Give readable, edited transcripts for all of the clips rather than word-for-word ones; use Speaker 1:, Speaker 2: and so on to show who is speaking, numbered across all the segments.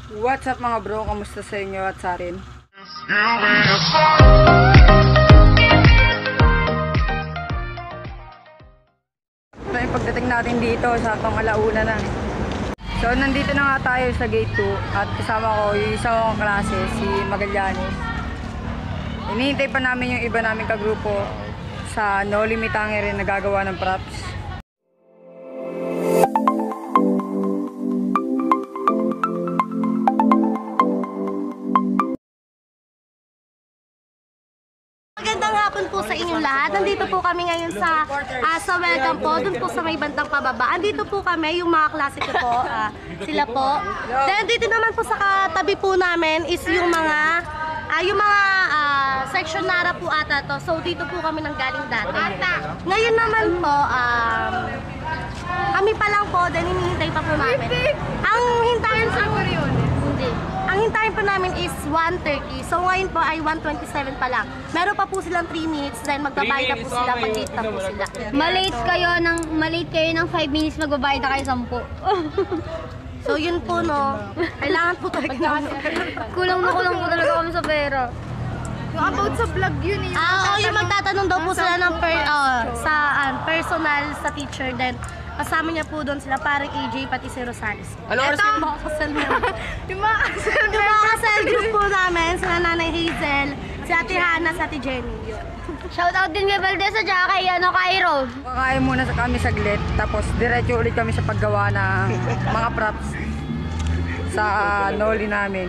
Speaker 1: What's up mga bro? Kamusta sa inyo at sa akin? So yung pagdating natin dito sa alauna na. So nandito na nga tayo sa gate 2 at kasama ko yung isang kong klase, si Magallanes. Hinihintay pa namin yung iba naming kagrupo sa No Limit Hanger rin nagagawa ng props.
Speaker 2: Magandang hapon po sa inyong lahat. Nandito po kami ngayon sa welcome po, dun po sa may bandang pababa. Andito po kami, yung mga klase ko po, sila po. Then dito naman po sa katabi po namin is yung mga section nara po ata to. So dito po kami nanggaling dati. Ngayon naman po, kami pa lang po, then hinihintay pa po namin. Ang hintayin sa hindi. Ang hintayin po namin is 1:30. So ngayon po ay 1:27 pa lang. Meron pa po silang 3 minutes, then magbabayad na po sila, mag-gate na po sila.
Speaker 3: Malate kayo ng 5 minutes, magbabayad na kayo 10.
Speaker 2: So yun po no, kailangan po talaga namin.
Speaker 3: Kulang na kulang po talaga kami sa pera.
Speaker 4: Yung about sa vlog yun eh.
Speaker 2: Yung magtatanong daw po sila ng personal sa teacher, then kasama niya po doon sila parang AJ pati si Rosales.
Speaker 4: Ano oras yun? Yung mga
Speaker 2: kasal group po namin, sila Nanay Hazel, si Ate Hannah, si Ate Jenny.
Speaker 3: Shoutout din kay Valdez at saka kay Cairo.
Speaker 1: Kakain muna kami saglit, tapos diretso ulit kami sa paggawa ng mga props sa noli namin.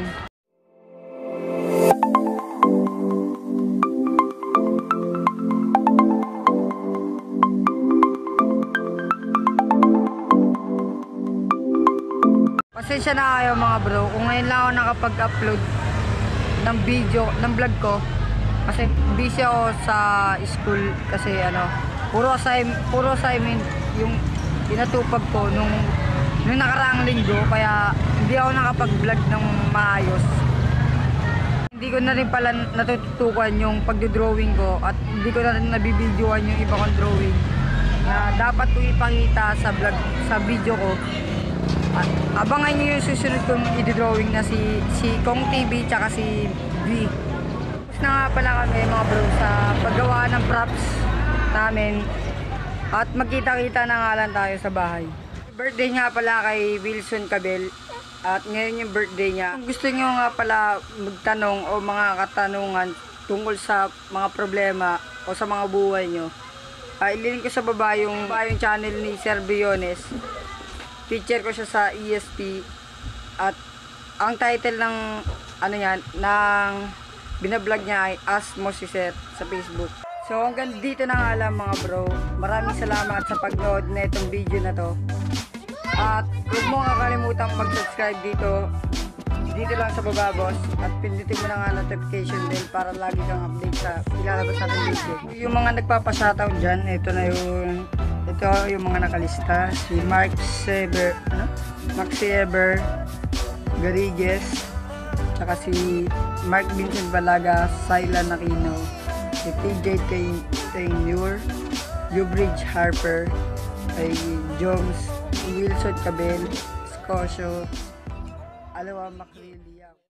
Speaker 1: Pasensya na kayo mga bro, kung ngayon lang ako nakapag-upload ng video, ng vlog ko. Kasi busy ako sa school kasi puro assignment yung pinatupag ko nung nakaraang linggo, kaya hindi ako nakapag-vlog ng maayos. Hindi ko na rin pala natututukan yung pagdodrawing ko at hindi ko na rin nabibidyoan yung iba kong drawing na dapat ko ipakita sa vlog, sa video ko. At abangan nyo yung susunod kong i-drawing na si Kong TV tsaka si V. Tapos na nga pala kami mga bro sa paggawa ng props namin at magkita-kita na nga lang tayo sa bahay. Birthday nga pala kay Wilson Cabel at ngayon yung birthday niya. Kung gusto nyo nga pala magtanong o mga katanungan tungkol sa mga problema o sa mga buhay nyo, ililink ko sa baba yung channel ni Sir Briones. Feature ko siya sa ESP at ang title ng ng binablog niya ay Ask Mo si Sir sa Facebook. So hanggang dito na nga lang mga bro. Maraming salamat sa pagnood na itong video na to. At huwag mo nga kalimutang mag-subscribe dito lang sa baba boss. At pindutin mo na nga notification bell para lagi kang update sa ilalabas natin video. Yung mga nagpapashoutout dyan, ito yung mga nakalista, si Mark Eber Garigues, tsaka si Mark Vincent Balaga, Sylan Aquino, si TJ Taylor, Ubridge Harper, kay Jones, Wilson Cabel, Scotia, Alawa Macrillia.